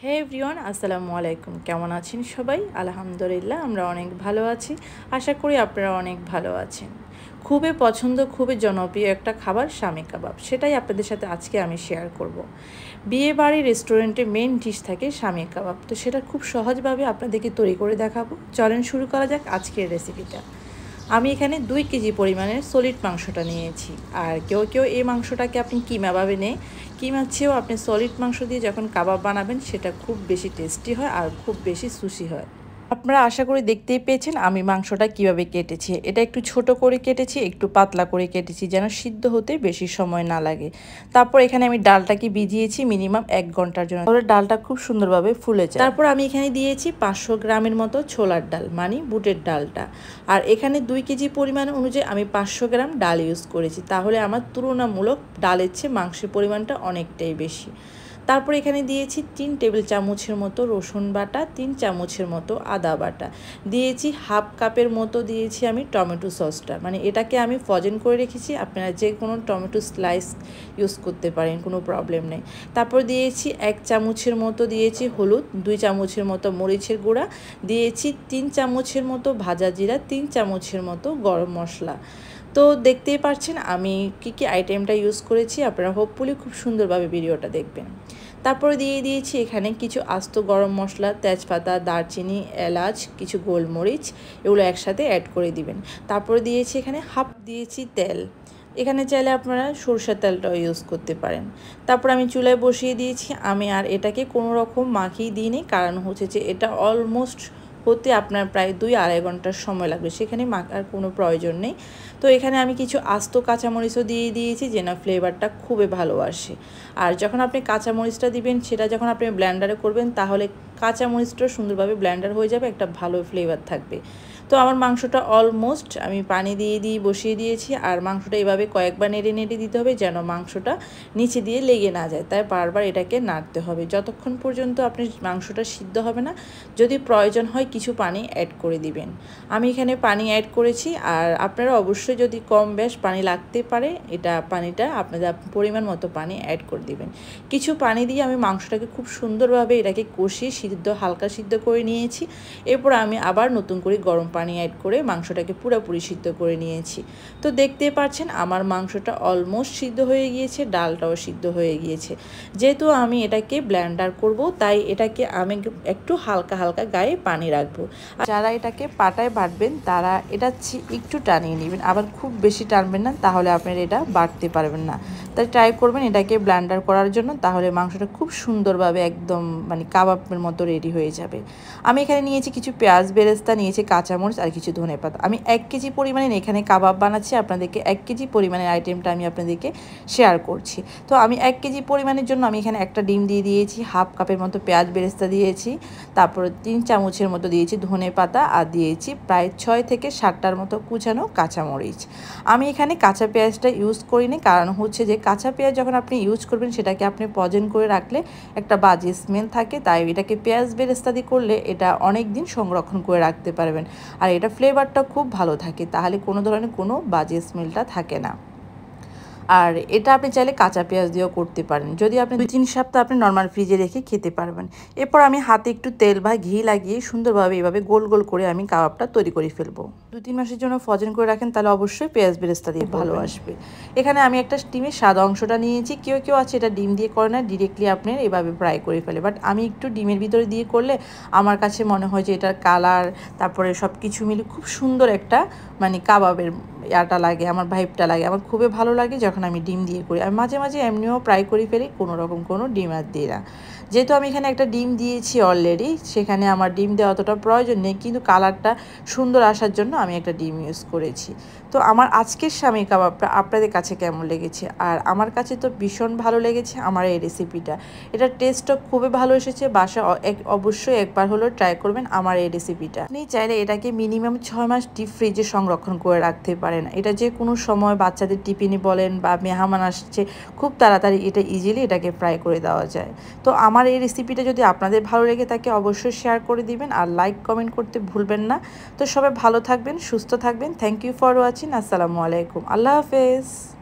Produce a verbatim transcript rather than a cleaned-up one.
হে everyone, আসসালামু আলাইকুম। কেমন আছেন সবাই? আলহামদুলিল্লাহ আমরা অনেক ভালো আছি। আশা করি আপনারা অনেক ভালো আছেন। খুবই পছন্দ, খুবই জনপ্রিয় একটা খাবার শামী কাবাব, সেটাই আপনাদের সাথে আজকে আমি শেয়ার করব। বিয়ে বাড়ি রেস্টুরেন্টে মেন ডিশ থাকে শামী কাবাব, তো সেটা খুব সহজভাবে আপনাদেরকে তৈরি করে দেখাবো। চলেন শুরু করা যাক আজকের রেসিপিটা। আমি এখানে দুই কেজি পরিমাণের সলিড মাংসটা নিয়েছি। আর কেউ কেউ এই মাংসটাকে আপনি কিমাভাবে নেয়, কিমার চেয়েও আপনি সলিড মাংস দিয়ে যখন কাবাব বানাবেন সেটা খুব বেশি টেস্টি হয় আর খুব বেশি সুশি হয়। আপনারা আশা করি দেখতেই পেয়েছেন আমি মাংসটা কিভাবে কেটেছি। এটা একটু ছোট করে কেটেছি, একটু পাতলা করে কেটেছি যেন সিদ্ধ হতে বেশি সময় না লাগে। তারপর এখানে আমি ডালটাকে ভিজিয়েছি মিনিমাম এক ঘন্টার জন্য, তাহলে ডালটা খুব সুন্দরভাবে ফুলে যায়। তারপর আমি এখানে দিয়েছি পাঁচশো গ্রামের মতো ছোলার ডাল, মানে বুটের ডালটা। আর এখানে দুই কেজি পরিমাণ অনুযায়ী আমি পাঁচশো গ্রাম ডাল ইউজ করেছি, তাহলে আমার তুলনামূলক ডালের চেয়ে মাংসের পরিমাণটা অনেকটাই বেশি। তারপর এখানে দিয়েছি তিন টেবিল চামচের মতো রসুন বাটা, তিন চামচের মতো আদা বাটা দিয়েছি, হাফ কাপের মতো দিয়েছি আমি টমেটো সসটা, মানে এটাকে আমি ফ্রোজেন করে রেখেছি। আপনারা যে কোনো টমেটো স্লাইস ইউজ করতে পারেন, কোনো প্রবলেম নেই। তারপর দিয়েছি এক চামচের মতো দিয়েছি হলুদ, দুই চামচের মতো মরিচের গুঁড়া দিয়েছি, তিন চামচের মতো ভাজা জিরা, তিন চামচের মতো গরম মশলা। তো দেখতেই পাচ্ছেন আমি কি কি আইটেমটা ইউজ করেছি। আপনারা হোপফুলি খুব সুন্দরভাবে ভিডিওটা দেখবেন। তারপরে দিয়ে দিয়েছি এখানে কিছু আস্ত গরম মশলা, তেজপাতা, দারচিনি, এলাচ, কিছু গোলমরিচ, এগুলো একসাথে অ্যাড করে দিবেন। তারপরে দিয়েছি এখানে হাফ দিয়েছি তেল, এখানে চাইলে আপনারা সরষের তেলটাও ইউজ করতে পারেন। তারপর আমি চুলায় বসিয়ে দিয়েছি। আমি আর এটাকে কোনো রকম মাখিয়ে দিইনি, কারণ হচ্ছে যে এটা অলমোস্ট হতে আপনার প্রায় দুই আড়াই ঘন্টার সময় লাগবে, সেখানে মাখার কোনো প্রয়োজন নেই। তো এখানে আমি কিছু আস্ত কাঁচামরিচও দিয়ে দিয়েছি যেন ফ্লেভারটা খুবই ভালো আসে। আর যখন আপনি কাঁচামরিচটা দিবেন সেটা যখন আপনি ব্লেন্ডারে করবেন তাহলে কাঁচামরিচটা সুন্দরভাবে ব্লেন্ডার হয়ে যাবে, একটা ভালো ফ্লেভার থাকবে। তো আমার মাংসটা অলমোস্ট আমি পানি দিয়ে দিয়ে বসিয়ে দিয়েছি। আর মাংসটা এভাবে কয়েকবার নেড়ে নেড়ে দিতে হবে যেন মাংসটা নিচে দিয়ে লেগে না যায়, তাই বারবার এটাকে নাড়তে হবে যতক্ষণ পর্যন্ত আপনি মাংসটা সিদ্ধ হবে না। যদি প্রয়োজন হয় কিছু পানি অ্যাড করে দিবেন। আমি এখানে পানি অ্যাড করেছি, আর আপনারা অবশ্যই যদি কম বেশ পানি লাগতে পারে এটা পানিটা আপনাদের পরিমাণ মতো পানি অ্যাড করে দিবেন। কিছু পানি দিয়ে আমি মাংসটাকে খুব সুন্দরভাবে এটাকে কষিয়ে সিদ্ধ হালকা সিদ্ধ করে নিয়েছি। এরপর আমি আবার নতুন করে গরম পানি অ্যাড করে মাংসটাকে পুরোপুরি সিদ্ধ করে নিয়েছি। তো দেখতে পাচ্ছেন আমার মাংসটা অলমোস্ট সিদ্ধ হয়ে গিয়েছে, ডালটাও সিদ্ধ হয়ে গিয়েছে। যেহেতু আমি এটাকে ব্লেন্ডার করব তাই এটাকে আমি একটু হালকা হালকা গায়ে পানি রাখবো। আর যারা এটাকে পাটায় বাটবেন তারা এটা একটু টানিয়ে নেবেন, আবার খুব বেশি টানবেন না, তাহলে আপনারা এটা বাটতে পারবেন না। তাই ট্রাই করবেন এটাকে ব্লেন্ডার করার জন্য, তাহলে মাংসটা খুব সুন্দরভাবে একদম মানে কাবাবের মতো রেডি হয়ে যাবে। আমি এখানে নিয়েছি কিছু পেঁয়াজ বেরেস্তা, নিয়েছি কাঁচামরিচ আর কিছু ধনেপাতা। আমি এক কেজি পরিমাণে এখানে কাবাব বানাচ্ছি, আপনাদেরকে এক কেজি পরিমাণের আইটেমটা আমি আপনাদেরকে শেয়ার করছি। তো আমি এক কেজি পরিমাণের জন্য আমি এখানে একটা ডিম দিয়ে দিয়েছি, হাফ কাপের মতো পেঁয়াজ বেরেস্তা দিয়েছি, তারপর তিন চামচের মতো দিয়েছি ধনেপাতা, আর দিয়েছি প্রায় ছয় থেকে সাতটার মতো কুচানো কাঁচামরিচ। আমি এখানে কাঁচা পেঁয়াজটা ইউজ করিনি, কারণ হচ্ছে যে কাঁচা পেঁয়াজ যখন আপনি ইউজ করবেন সেটাকে আপনি ফ্রোজেন করে রাখলে একটা বাজে স্মেল থাকে, তাই এটাকে পেঁয়াজ বেরেস্তা দিয়ে করলে এটা অনেক দিন সংরক্ষণ করে রাখতে পারবেন। আর এটা ফ্লেভারটা খুব ভালো থাকে, তাহলে কোনো ধরনের কোনো বাজে স্মেলটা থাকে না। আর এটা আপনি চাইলে কাঁচা পেঁয়াজ দিয়েও করতে পারেন, যদি আপনি দুই তিন সপ্তাহ আপনি নর্মাল ফ্রিজে রেখে খেতে পারবেন। এরপর আমি হাতে একটু তেল বা ঘি লাগিয়ে সুন্দরভাবে এভাবে গোল গোল করে আমি কাবাবটা তৈরি করে ফেলবো। দুই তিন মাসের জন্য ফ্রোজেন করে রাখেন, তাহলে অবশ্যই পেঁয়াজ বেরেস্তা দিয়ে ভালো আসবে। এখানে আমি একটা ডিমের সাদা অংশটা নিয়েছি, কেউ কেউ আছে এটা ডিম দিয়ে করে না, ডিরেক্টলি আপনি এভাবে ফ্রাই করে ফেলে, বাট আমি একটু ডিমের ভিতরে দিয়ে করলে আমার কাছে মনে হয় যে এটার কালার তারপরে সব কিছু মিলে খুব সুন্দর একটা মানে কাবাবের ইয়াটা লাগে, আমার ভাইবটা লাগে, আমার খুবই ভালো লাগে যখন আমি ডিম দিয়ে করি। আমি মাঝে মাঝে এমনিও ফ্রাই করে ফেলি, কোনো রকম কোনো ডিম আর দিই না। যেহেতু আমি এখানে একটা ডিম দিয়েছি অলরেডি, সেখানে আমার ডিম দেওয়া অতটা প্রয়োজন নেই, কিন্তু কালারটা সুন্দর আসার জন্য আমি একটা ডিম ইউজ করেছি। তো আমার আজকের শামী কাবাবটা আপনাদের কাছে কেমন লেগেছে? আর আমার কাছে তো ভীষণ ভালো লেগেছে আমার এই রেসিপিটা। এটার টেস্টও খুবই ভালো এসেছে, বাসা অবশ্যই একবার হলেও ট্রাই করবেন আমার এই রেসিপিটা। আপনি চাইলে এটাকে মিনিমাম ছয় মাস ডিপ ফ্রিজে সংরক্ষণ করে রাখতে পারেন। এটা যে কোনো সময় বাচ্চাদের টিফিনে বলেন বা মেহমান আসছে, খুব তাড়াতাড়ি এটা ইজিলি এটাকে ফ্রাই করে দেওয়া যায়। তো আমার এই রেসিপিটা যদি আপনাদের ভালো লেগে থাকে অবশ্যই শেয়ার করে দিবেন, আর লাইক কমেন্ট করতে ভুলবেন না। তো সবাই ভালো থাকবেন, সুস্থ থাকবেন। Thank you for watching. আসসালামু আলাইকুম, আল্লাহ হাফেজ।